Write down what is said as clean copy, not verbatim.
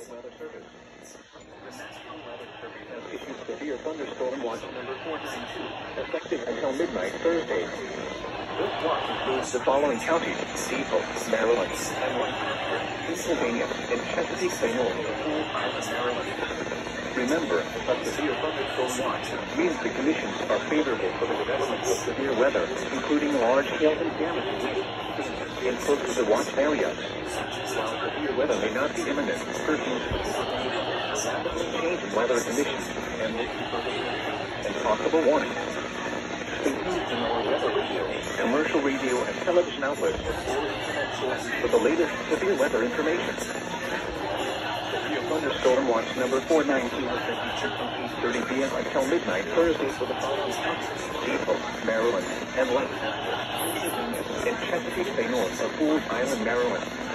Weather Service. The National Weather Service has issued severe thunderstorm watch number 492, effective until midnight Thursday. This watch includes the following counties: Depot, Maryland, and Lancaster, Pennsylvania, and Chesapeake Bay North, Maryland. Remember, a severe thunderstorm watch means the conditions are favorable for the development of severe weather, including large hail and damage in close to the watch area. While severe weather may not be imminent, persons rapidly changing weather conditions and possible warnings. Includes in our weather radio, commercial radio, and television outlets for the latest severe weather information. Severe thunderstorm watch number 492 will from 8:30 p.m. until midnight Thursday for the following counties: Depot, Maryland, and Lancaster, and Chesapeake Bay North of Island, Maryland.